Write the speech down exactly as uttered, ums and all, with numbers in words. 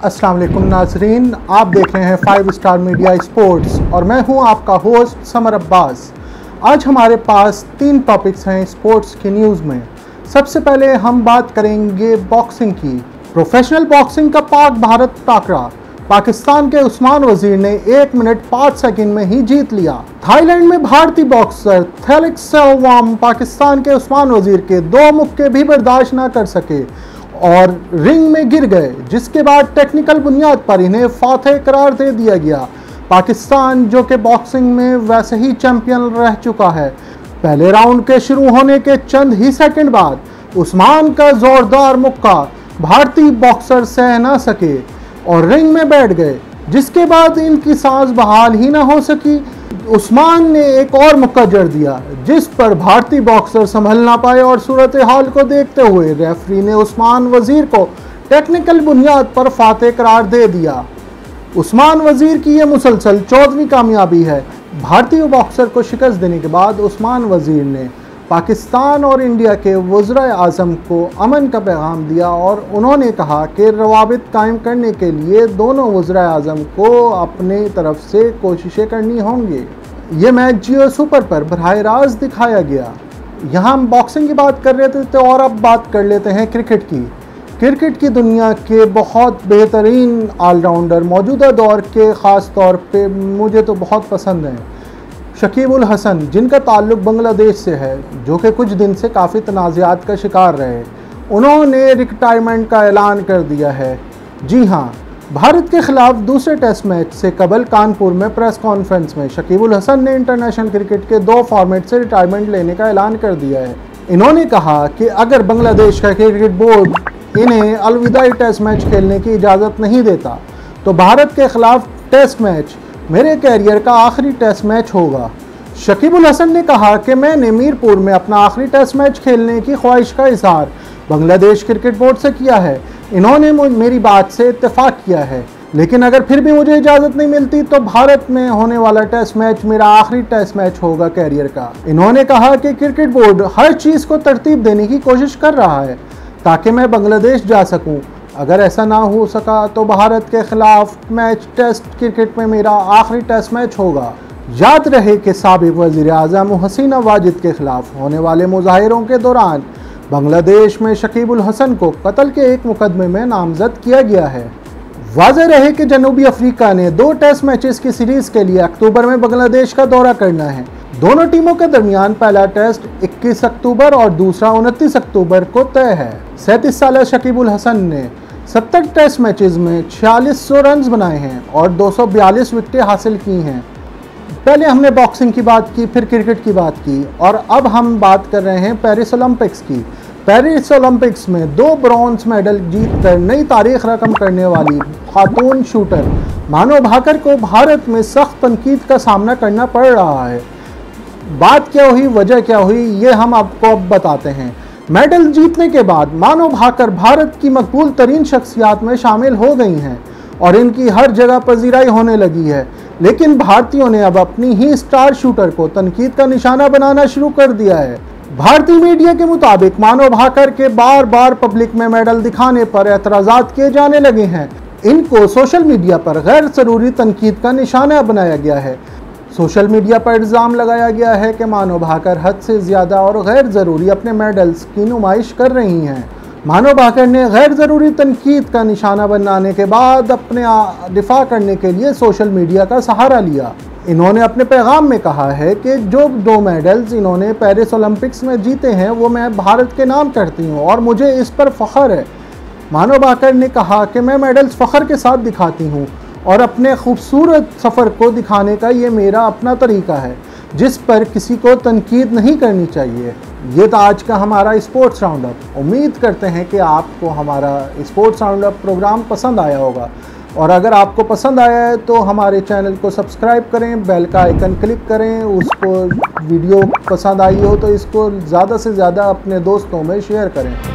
अस्सलाम वालेकुम नाजरीन, आप देख रहे हैं फाइव स्टार मीडिया स्पोर्ट्स और मैं हूं आपका होस्ट समर अब्बास। आज हमारे पास तीन टॉपिक्स हैं स्पोर्ट्स की न्यूज़ में। सबसे पहले हम बात करेंगे बॉक्सिंग की। प्रोफेशनल बॉक्सिंग का पाक भारत टाकरा पाकिस्तान के उस्मान वजीर ने एक मिनट पाँच सेकंड में ही जीत लिया। थाईलैंड में भारतीय बॉक्सर थेलिक्स सेल्वाम पाकिस्तान के उस्मान वजीर के दो मुक्के भी बर्दाश्त न कर सके और रिंग में गिर गए, जिसके बाद टेक्निकल बुनियाद पर इन्हें फातह करार दे दिया गया। पाकिस्तान, जो कि बॉक्सिंग में वैसे ही चैंपियन रह चुका है, पहले राउंड के शुरू होने के चंद ही सेकंड बाद उस्मान का जोरदार मुक्का भारतीय बॉक्सर सह ना सके और रिंग में बैठ गए, जिसके बाद इनकी सांस बहाल ही ना हो सकी। उस्मान ने एक और मुक्का जड़ दिया, जिस पर भारतीय बॉक्सर संभल ना पाए और सूरत हाल को देखते हुए रेफरी ने उस्मान वजीर को टेक्निकल बुनियाद पर फातह करार दे दिया। उस्मान वजीर की यह मुसलसल चौदहवीं कामयाबी है। भारतीय बॉक्सर को शिकस्त देने के बाद उस्मान वजीर ने पाकिस्तान और इंडिया के वज़ीर आज़म को अमन का पैगाम दिया और उन्होंने कहा कि रवाबित कायम करने के लिए दोनों वज़ीर आज़म को अपनी तरफ से कोशिशें करनी होंगी। ये मैच जियो सुपर पर बराह रास्त दिखाया गया। यहाँ हम बॉक्सिंग की बात कर रहे थे तो और अब बात कर लेते हैं क्रिकेट की। क्रिकेट की दुनिया के बहुत बेहतरीन ऑलराउंडर मौजूदा दौर के ख़ास तौर पे मुझे तो बहुत पसंद हैं, शकीब उल हसन, जिनका ताल्लुक़ बांग्लादेश से है, जो कि कुछ दिन से काफ़ी तनाज़ात का शिकार रहे। उन्होंने रिटायरमेंट का ऐलान कर दिया है। जी हाँ, भारत के ख़िलाफ़ दूसरे टेस्ट मैच से कबल कानपुर में प्रेस कॉन्फ्रेंस में शकीब उल हसन ने इंटरनेशनल क्रिकेट के दो फॉर्मेट से रिटायरमेंट लेने का ऐलान कर दिया है। इन्होंने कहा कि अगर बांग्लादेश का क्रिकेट बोर्ड इन्हें अलविदाई टेस्ट मैच खेलने की इजाज़त नहीं देता तो भारत के ख़िलाफ़ टेस्ट मैच मेरे कैरियर का आखिरी टेस्ट मैच होगा। शकीब उल हसन ने कहा कि मैंने मीरपुर में अपना आखिरी टेस्ट मैच खेलने की ख्वाहिश का इजहार बांग्लादेश क्रिकेट बोर्ड से किया है। इन्होंने मेरी बात से इत्तेफाक किया है, लेकिन अगर फिर भी मुझे इजाज़त नहीं मिलती तो भारत में होने वाला टेस्ट मैच मेरा आखिरी टेस्ट मैच होगा कैरियर का। इन्होंने कहा कि क्रिकेट बोर्ड हर चीज़ को तरतीब देने की कोशिश कर रहा है ताकि मैं बांग्लादेश जा सकूँ। अगर ऐसा ना हो सका तो भारत के खिलाफ मैच टेस्ट क्रिकेट में मेरा आखिरी टेस्ट मैच होगा। याद रहे कि साबिक़ वज़ीर आज़म हसीना वाजिद के खिलाफ होने वाले मुज़ाहिरों के दौरान बांग्लादेश में शकीब उल हसन को कत्ल के एक मुकदमे में नामजद किया गया है। वाज़ेह रहे कि जनूबी अफ्रीका ने दो टेस्ट मैचेस की सीरीज़ के लिए अक्टूबर में बांग्लादेश का दौरा करना है। दोनों टीमों के दरमियान पहला टेस्ट इक्कीस अक्टूबर और दूसरा उनतीस अक्टूबर को तय है। सैंतीस साल शकीब उल हसन ने सत्तर टेस्ट मैचेस में छियालीस सौ रन बनाए हैं और दो सौ बयालीस विकेटें हासिल की हैं। पहले हमने बॉक्सिंग की बात की, फिर क्रिकेट की बात की और अब हम बात कर रहे हैं पेरिस ओलंपिक्स की। पेरिस ओलंपिक्स में दो ब्रॉन्ज मेडल जीतकर नई तारीख रकम करने वाली खातून शूटर मानो भाकर को भारत में सख्त तनकीद का सामना करना पड़ रहा है। बात क्या हुई, वजह क्या हुई, ये हम आपको अब बताते हैं। मेडल जीतने के बाद मानो भाकर भारत की मकबूल तरीन शख्सियात में शामिल हो गई हैं और इनकी हर जगह पजीराई होने लगी है, लेकिन भारतीयों ने अब अपनी ही स्टार शूटर को तनकीद का निशाना बनाना शुरू कर दिया है। भारतीय मीडिया के मुताबिक मानो भाकर के बार बार पब्लिक में मेडल दिखाने पर एतराज़ात किए जाने लगे हैं। इनको सोशल मीडिया पर गैर ज़रूरी तनकीद का निशाना बनाया गया है। सोशल मीडिया पर इल्ज़ाम लगाया गया है कि मानो भाकर हद से ज़्यादा और गैर ज़रूरी अपने मेडल्स की नुमाइश कर रही हैं। मानो भाकर ने गैर ज़रूरी तनकीद का निशाना बनाने के बाद अपने दिफा करने के लिए सोशल मीडिया का सहारा लिया। इन्होंने अपने पैगाम में कहा है कि जो दो मेडल्स इन्होंने पेरिस ओलंपिक्स में जीते हैं वो मैं भारत के नाम करती हूँ और मुझे इस पर फ़ख्र है। मानो भाकर ने कहा कि मैं मेडल्स फ़ख्र के साथ दिखाती हूँ और अपने खूबसूरत सफ़र को दिखाने का ये मेरा अपना तरीका है, जिस पर किसी को तनकीद नहीं करनी चाहिए। ये तो आज का हमारा स्पोर्ट्स राउंड अप। उम्मीद करते हैं कि आपको हमारा स्पोर्ट्स राउंड अप प्रोग्राम पसंद आया होगा और अगर आपको पसंद आया है तो हमारे चैनल को सब्सक्राइब करें, बेल का आइकन क्लिक करें। उसको वीडियो पसंद आई हो तो इसको ज़्यादा से ज़्यादा अपने दोस्तों में शेयर करें।